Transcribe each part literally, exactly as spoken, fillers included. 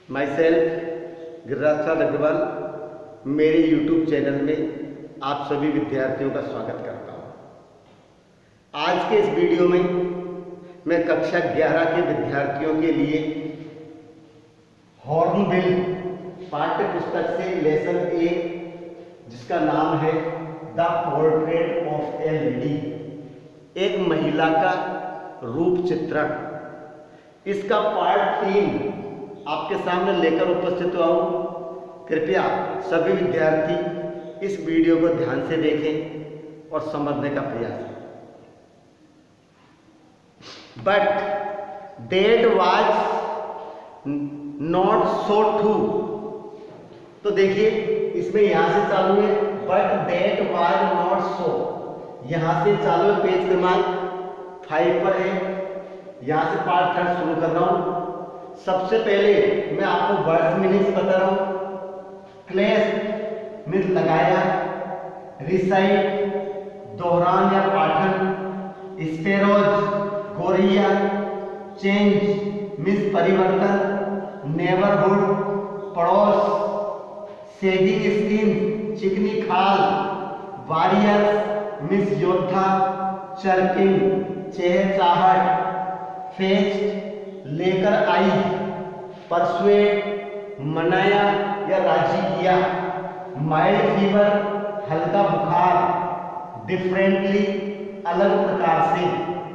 My self Giriraj Agarwal, मेरे YouTube channel में आप सभी विद्यार्थियों का स्वागत करता हूँ। आज के इस वीडियो में मैं कक्षा ग्यारह के विद्यार्थियों के लिए हॉर्नबिल पाठ्य पुस्तक से लेसन ए, जिसका नाम है the portrait of a lady, एक महिला का रूप चित्रण, इसका पार्ट तीन आपके सामने लेकर उपस्थित हुआ हूँ। कृपया सभी विद्यार्थी इस वीडियो को ध्यान से देखें और समझने का प्रयास करें। But that was not so true. तो देखिए इसमें यहां से चालू है, but that was not so, यहां से चालू है, पेज क्रमांक फाइव पर है। यहां से पार्ट थर्ड शुरू कर रहा हूं। सबसे पहले मैं आपको वर्ड्स मीनिंग्स बता रहा हूं। क्लेश मीन्स लगाया, रिसाइट दोहरान या पाठन, स्पेरोज गोरिया, चेंज मीन्स परिवर्तन, नेबरहुड पड़ोस, सेगिंग स्किन चिकनी खाल, वॉरियर्स मीन्स योद्धा, चर्पिंग चहचहाट, फेस्ट लेकर आई, परसुएट मनाया या राजी किया, माइल्ड फीवर हल्का बुखार, डिफरेंटली अलग प्रकार से,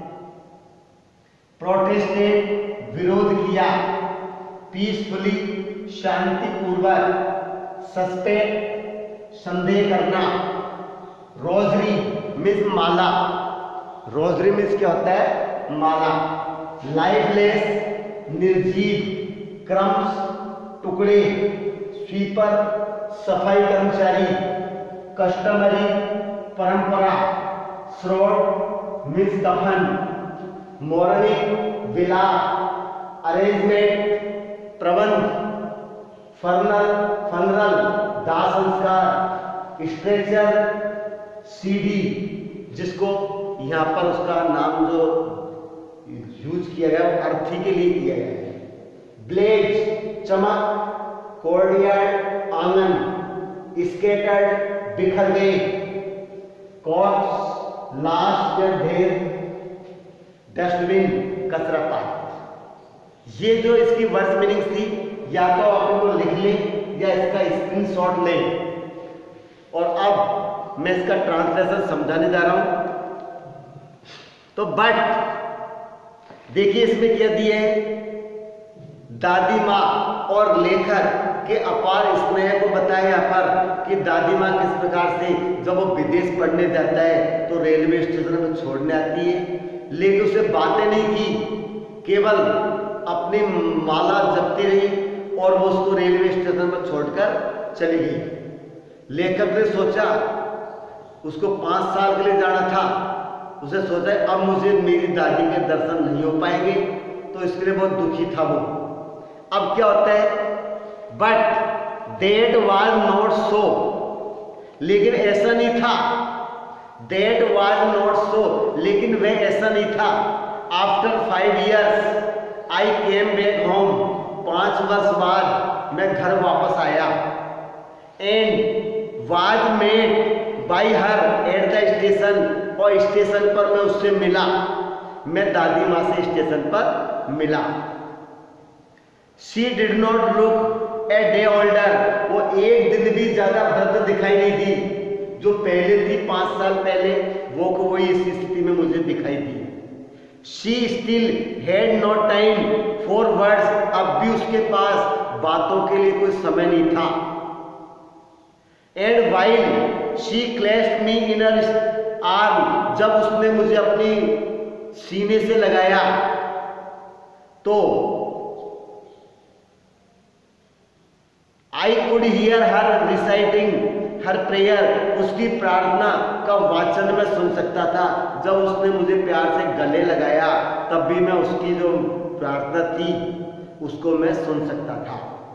प्रोटेस्टेड विरोध किया, पीसफुली शांतिपूर्वक, सस्पेक्ट संदेह करना, रोजरी मीन्स माला, रोजरी मीन्स क्या होता है, माला, लाइफलेस निर्जीव, क्रम्स टुकड़े, स्वीपर सफाई कर्मचारी, कस्टमरी परंपरा, श्रोड मीन्स दफन, मोरनिंग विला, अरेंजमेंट प्रबंध, फर्नल फनरल दाह संस्कार, स्ट्रेचर सीडी, जिसको यहाँ पर उसका नाम जो यूज किया गया वो अर्थी के लिए किया गया है, ब्लेड चमक, कोर्डियार्ड आंगन, स्केटर्ड बिखर गए, कॉर्प्स लाश या ढेर, डस्टबिन कचरा पात्र। ये जो इसकी वर्ड्स मीनिंग्स थी, या तो आप इनको लिख लें या इसका स्क्रीनशॉट लें। और अब मैं इसका ट्रांसलेशन समझाने जा रहा हूं। तो बट देखिए इसमें क्या दिया है, दादी माँ और लेखक के अपार स्नेह को बताया यहाँ पर कि दादी माँ किस प्रकार से जब वो विदेश पढ़ने जाता है तो रेलवे स्टेशन में छोड़ने आती है, लेकिन उसे बातें नहीं की, केवल अपनी माला जपती रही और वो उसको रेलवे स्टेशन पर छोड़कर चली गई। लेखक ने सोचा, उसको पाँच साल के लिए जाना था, उसे सोचा अब मुझे मेरी दादी के दर्शन नहीं हो पाएंगे, तो इसके लिए बहुत दुखी था वो। अब क्या होता है, but that was not so, लेकिन ऐसा नहीं था, दैट वाज नॉट सो, लेकिन वह ऐसा नहीं था। After five years I came back home, पांच वर्ष बाद मैं घर वापस आया, and was met by her at the station, और स्टेशन पर मैं उससे मिला, मैं दादी माँ से स्टेशन पर मिला। She did not look a day older, वो एक दिन भी ज्यादा वृद्ध दिखाई नहीं दी, जो पहले थी पांच साल पहले वो को वही इस स्थिति में मुझे दिखाई दी। She still had not time for words, अब भी उसके पास बातों के लिए कोई समय नहीं था। And while she clasped me in her arm, जब उसने मुझे अपनी सीने से लगाया तो I could hear her reciting her prayer, उसकी प्रार्थना का वाचन मैं सुन सकता था। जब उसने मुझे प्यार से गले लगाया तब भी मैं उसकी जो प्रार्थना थी उसको मैं सुन सकता था।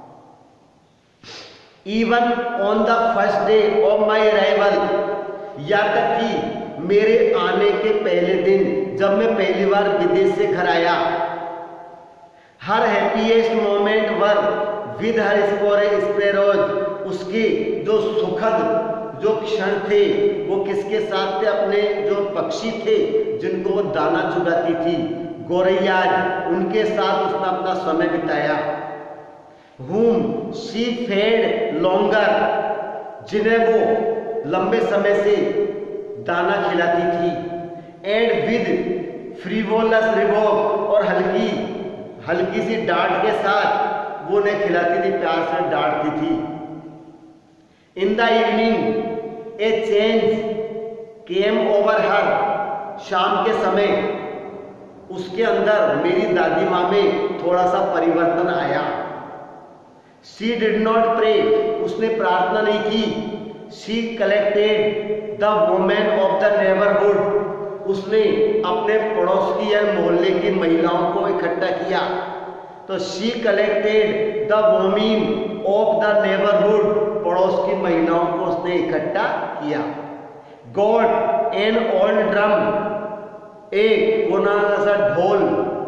Even on the first day of my arrival, या तक कि मेरे आने के पहले दिन जब मैं पहली बार विदेश से घर आया, her happiest moment were with her sparrows, उसके जो सुखद जो क्षण थे वो किसके साथ थे? अपने जो पक्षी थे जिनको वो दाना चुगाती थी, गोरैयाज, उनके साथ उसने अपना समय बिताया। whom she fed longer, जिन्हें वो लंबे समय से दाना खिलाती थी। and with frivolous rebuke, और हल्की हल्की सी डांट के साथ वो उन्हें खिलाती थी, प्यार से डांटती थी। In the evening a change came over her, शाम के समय उसके अंदर मेरी दादी माँ में थोड़ा सा परिवर्तन आया। She did not pray, उसने प्रार्थना नहीं की। She collected the women of the neighborhood, उसने अपने पड़ोस की या मोहल्ले की महिलाओं को इकट्ठा किया। तो she collected the women of the neighborhood, पड़ोस की महिलाओं को उसने इकट्ठा किया। Got an old drum, एक पुराना सा ढोल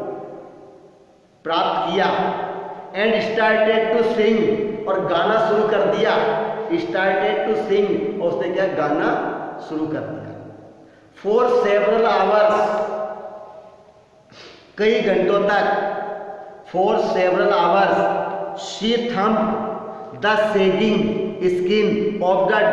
प्राप्त किया। And started to sing, और गाना शुरू कर दिया। Started to sing, और उसने क्या गाना शुरू कर दिया। For several hours, कई घंटों तक। For several hours she thumped the sagging skin of the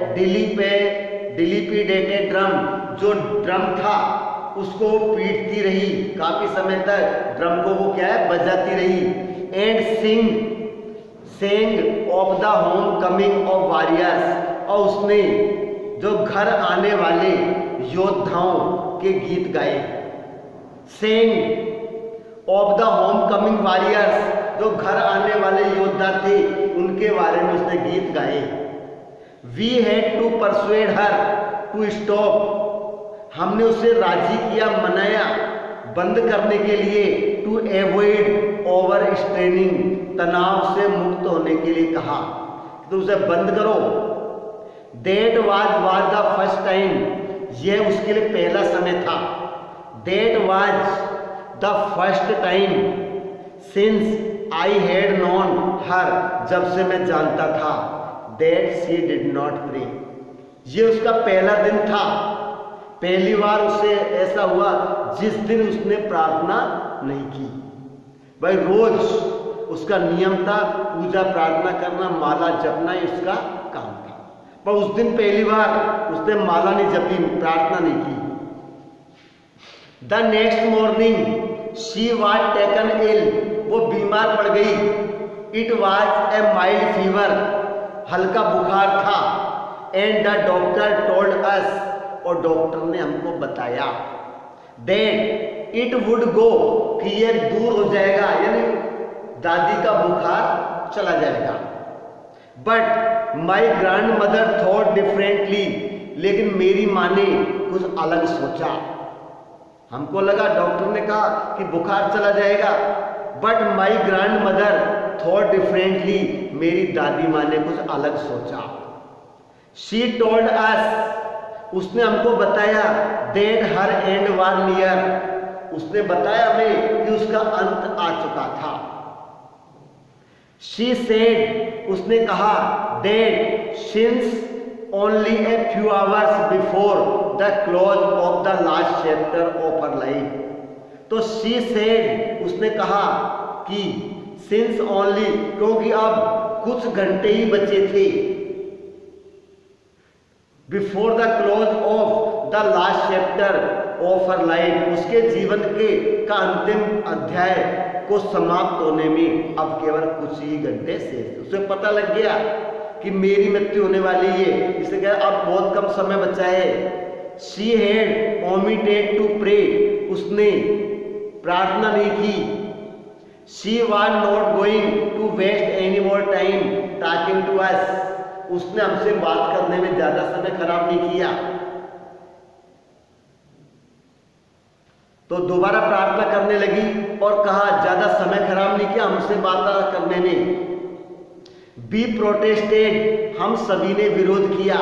dilapidated drum, जो ड्रम था उसको पीटती रही काफी समय तक, ड्रम को वो क्या है बजाती रही। And sing sang of the homecoming of warriors, और उसने जो घर आने वाले योद्धाओं के गीत गाए। Sang of the homecoming warriors, जो घर आने वाले योद्धा थे उनके बारे में उसने गीत गाए। We had to persuade her to stop, हमने उसे राजी किया, मनाया बंद करने के लिए। टू एवॉइड ओवर स्ट्रेनिंग, तनाव से मुक्त होने के लिए कहा, तो उसे बंद करो। That was was the first time, यह उसके लिए पहला समय था। That was the first time since I had known her, जब से मैं जानता था। That she did not pray, ये उसका पहला दिन था, पहली बार उसे ऐसा हुआ जिस दिन उसने प्रार्थना नहीं की। भाई रोज उसका नियम था पूजा प्रार्थना करना, माला जपना, ये उसका काम था, पर उस दिन पहली बार उसने माला नहीं जपी, प्रार्थना नहीं की। The next morning she was taken ill, वो बीमार पड़ गई। It was a mild fever, हल्का बुखार था। And the doctor told us, और डॉक्टर ने हमको बताया दैट इट वुड गो, कि ये दूर हो जाएगा, यानी दादी का बुखार चला जाएगा। But my grandmother thought differently, लेकिन मेरी माँ ने कुछ अलग सोचा। हमको लगा डॉक्टर ने कहा कि बुखार चला जाएगा, but my grandmother thought differently, मेरी दादी माँ ने कुछ अलग सोचा। शी टोल्ड अस, उसने हमको बताया that her end was near, उसने बताया हमें कि उसका अंत आ चुका था। शी सेड, उसने कहा that since only a few hours before the close of the last chapter of her life, तो शी सेड, उसने कहा कि सिंस ओनली, क्योंकि अब कुछ घंटे ही बचे थे, before the close of the last chapter of her life, उसके जीवन के का अंतिम अध्याय को समाप्त होने में अब केवल कुछ ही घंटे शेष। उसे पता लग गया कि मेरी मृत्यु होने वाली है, इसलिए क्या अब बहुत कम समय बचा है। She had omitted to pray, उसने प्रार्थना नहीं की। She was not going to waste any more time talking to us, उसने हमसे बात करने में ज्यादा समय खराब नहीं किया। तो दोबारा प्रार्थना करने लगी और कहा ज्यादा समय खराब नहीं किया हमसे बात करने में। बी प्रोटेस्टेड, हम सभी ने विरोध किया।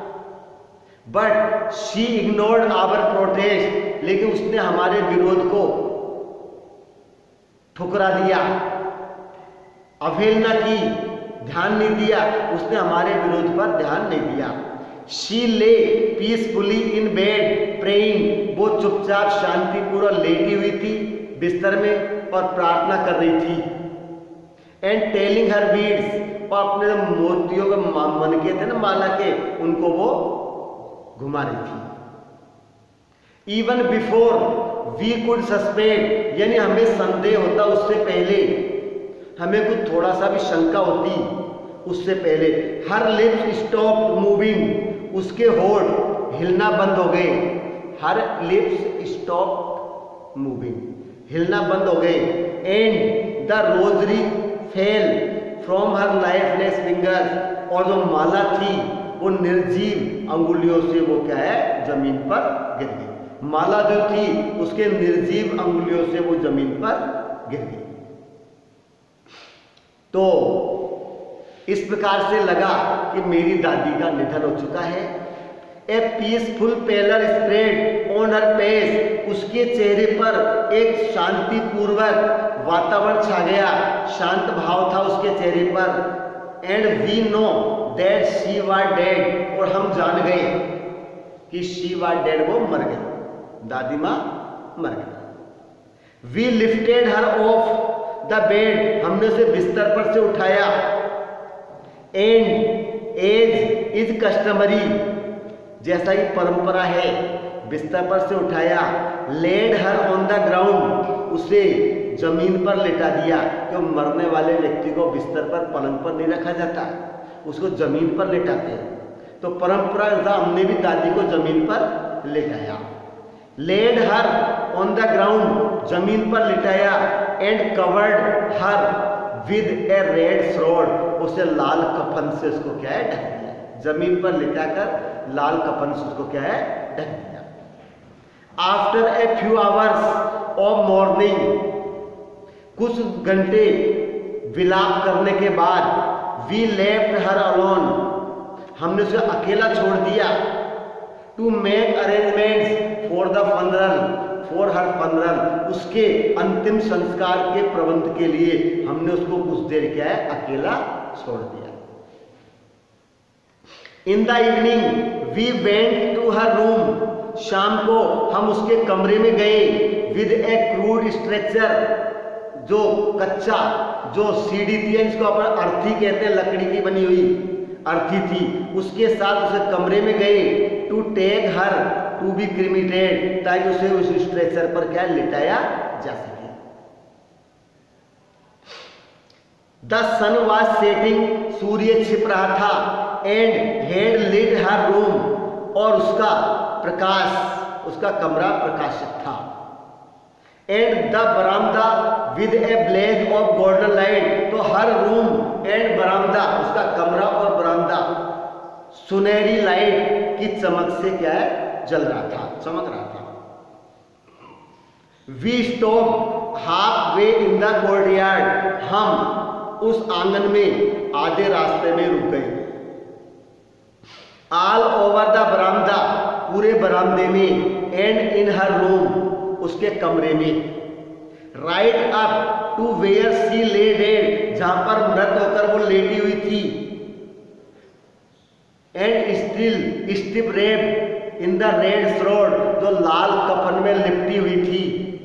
But she ignored our protest, लेकिन उसने हमारे विरोध को ठुकरा दिया। अवहेलना की, ध्यान नहीं दिया, उसने हमारे विरोध पर ध्यान नहीं दिया। शी ले पीसफुली इन बेड प्रेइंग, वो चुपचाप शांतिपूर्वक लेटी हुई थी बिस्तर में और प्रार्थना कर रही थी। एंड टेलिंग हर बीड्स, और अपने मोतियों के मन के थे ना माला के, उनको वो घुमा रही थी। Even before we could suspect, यानी हमें संदेह होता उससे पहले, हमें कुछ थोड़ा सा भी शंका होती उससे पहले। हर लिप्स स्टॉप मूविंग, उसके होठ हिलना बंद हो गए। हर लिप्स स्टॉप मूविंग, हिलना बंद हो गए। And the rosary fell from her lifeless fingers, और जो माला थी वो निर्जीव अंगुलियों से वो क्या है, जमीन पर गिर गई। माला जो थी उसके निर्जीव अंगुलियों से वो जमीन पर गिर गई। तो इस प्रकार से लगा कि मेरी दादी का निधन हो चुका है। A peaceful pallor spread on her face, उसके चेहरे पर एक शांतिपूर्वक वातावरण छा गया, शांत भाव था उसके चेहरे पर। And we know that she was dead, और हम जान गए कि शी वाज डेड, वो मर गई, दादी माँ मर गई। We lifted her off the bed, हमने उसे बिस्तर पर से उठाया। एंड एज इज कस्टमरी, जैसा ही परंपरा है, बिस्तर पर से उठाया। Laid her on the ground, उसे जमीन पर लेटा दिया, क्यों मरने वाले व्यक्ति को बिस्तर पर पलंग पर नहीं रखा जाता, उसको जमीन पर लेटाते हैं। तो परंपरा हमने भी दादी को जमीन पर लेटाया। Laid her on the ground, जमीन पर लिटाया। And covered her with a red shroud, उसे लाल कफन से उसको क्या है, ढक दिया। जमीन पर लिटाकर लाल कफन से उसको क्या है, ढक दिया। After a few hours of mourning, कुछ घंटे विलाप करने के बाद, वी लेफ्ट हर अलोन, हमने उसे अकेला छोड़ दिया। To make arrangements for the funeral, for her funeral, उसके अंतिम संस्कार के प्रबंध के लिए हमने उसको कुछ देर क्या है, अकेला छोड़ दिया। In the evening we went to her room, शाम को हम उसके कमरे में गए। विद ए क्रूड स्ट्रक्चर, जो कच्चा जो सीढ़ी थी, इसको अपन अर्थी कहते हैं, लकड़ी की बनी हुई अर्थी थी, उसके साथ उसे कमरे में गए। To take her to be cremated, ताकि उसे उस स्ट्रेचर पर क्या लिटाया जा सके। द सन वाज सेटिंग, सूर्य छिप रहा था। And had lit her room, और उसका प्रकाश, उसका कमरा प्रकाशित था। एंड द बरामदा with a blaze of golden light, तो हर रूम एंड बरामदा, उसका कमरा और बरामदा सुनहरी लाइट की चमक से क्या है, जल रहा था, चमक रहा था। We stop halfway in the courtyard, हम उस आंगन में आधे रास्ते में रुक गए। ऑल ओवर द बरामदा, पूरे बरामदे में। एंड इन हर रूम, उसके कमरे में। Right up to where she lay dead, जहां पर मृत होकर वो लेटी हुई थी। And still stiff wrap in the red shroud, जो लाल कफन में लिपटी हुई थी।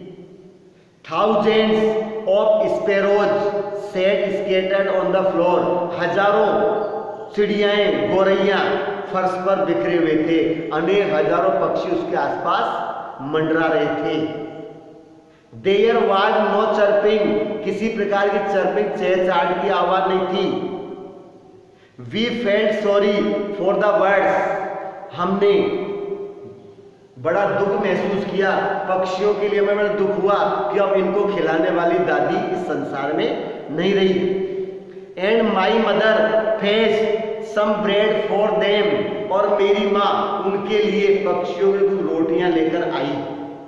Thousands of sparrows sat scattered on the floor, हजारों चिड़ियाएं, गोरैया फर्श पर बिखरे हुए थे। अनेक हजारों पक्षी उसके आसपास मंडरा रहे थे। देयर वाज नो चर्पिंग, किसी प्रकार की चर्पिंग, चहचहाट की आवाज नहीं थी। We felt sorry for the birds, हमने बड़ा दुख महसूस किया पक्षियों के लिए। हमें बड़ा दुख हुआ कि अब इनको खिलाने वाली दादी इस संसार में नहीं रही। And my mother fetched some bread for them, और मेरी माँ उनके लिए पक्षियों की कुछ रोटियां लेकर आई।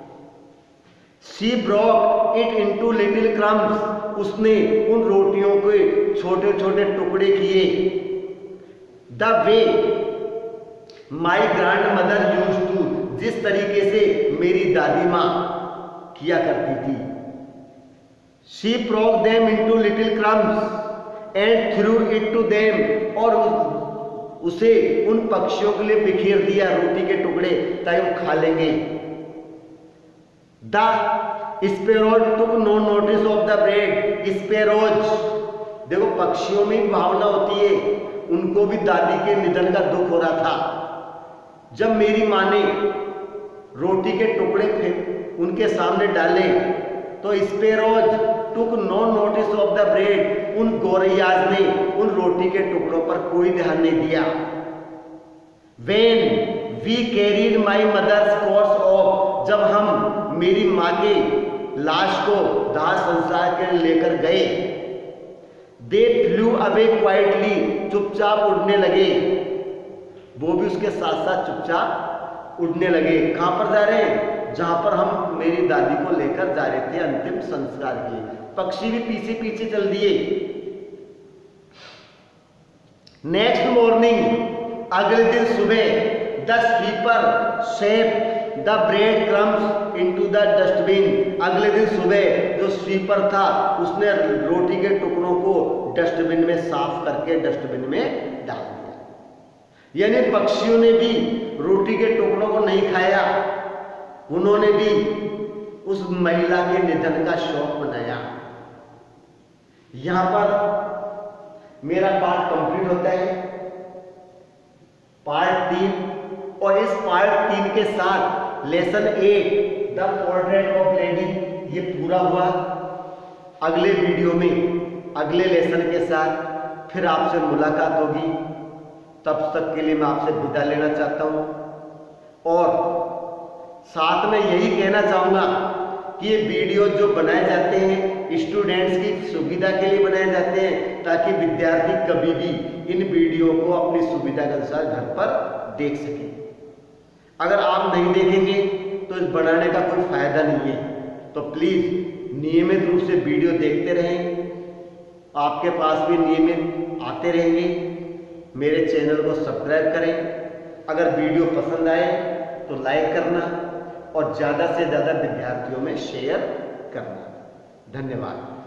She broke it into little crumbs, उसने उन रोटियों के छोटे छोटे टुकड़े किए। The way my grandmother used to, जिस तरीके से मेरी दादी माँ किया करती थी। She broke them into little crumbs, and threw it to them, और उसे उन पक्षियों के लिए बिखेर दिया रोटी के टुकड़े ताकि वो खा लेंगे। The sparrows took no notice of the bread. Sparrows, देखो पक्षियों में भी भावना होती है, उनको भी दादी के निधन का दुख हो रहा था। जब मेरी माँ ने रोटी के टुकड़े फेंक उनके सामने डाले तो sparrows took no notice of the bread, उन गौरैयाज ने उन रोटी के टुकड़ों पर कोई ध्यान नहीं दिया। When we carried my mother's corpse off, जब हम मेरी माँ के लाश को दाह संस्कार के लिए लेकर गए, दे फ्लू अवे क्वाइटली, चुपचाप उड़ने लगे। वो भी उसके साथ साथ चुपचाप उड़ने लगे। कहां पर जा रहे हैं? जहां पर हम मेरी दादी को लेकर जा रहे थे अंतिम संस्कार के लिए। पक्षी भी पीछे पीछे चल दिए। नेक्स्ट मॉर्निंग, अगले दिन सुबह, the sweeper swept the bread crumbs into the dustbin. अगले दिन सुबह जो स्वीपर था उसने रोटी के टुकड़ों को डस्टबिन में साफ करके डस्टबिन में डाल दिया। यानी पक्षियों ने भी रोटी के टुकड़ों को नहीं खाया, उन्होंने भी उस महिला के निधन का शोक मनाया। यहां पर मेरा पार्ट कंप्लीट होता है, पार्ट तीन, और इस पार्ट तीन के साथ lesson eight the portrait of lady ये पूरा हुआ। अगले वीडियो में अगले लेसन के साथ फिर आपसे मुलाकात होगी। तब तक के लिए मैं आपसे विदा लेना चाहता हूं, और साथ में यही कहना चाहूंगा कि ये वीडियो जो बनाए जाते हैं स्टूडेंट्स की सुविधा के लिए बनाए जाते हैं, ताकि विद्यार्थी कभी भी इन वीडियो को अपनी सुविधा के अनुसार घर पर देख सकें। अगर आप नहीं देखेंगे तो इस बनाने का कोई फायदा नहीं है। तो प्लीज नियमित रूप से वीडियो देखते रहें, आपके पास भी नियमित आते रहेंगे। मेरे चैनल को सब्सक्राइब करें। अगर वीडियो पसंद आए तो लाइक करना और ज़्यादा से ज़्यादा विद्यार्थियों में शेयर करना। धन्यवाद।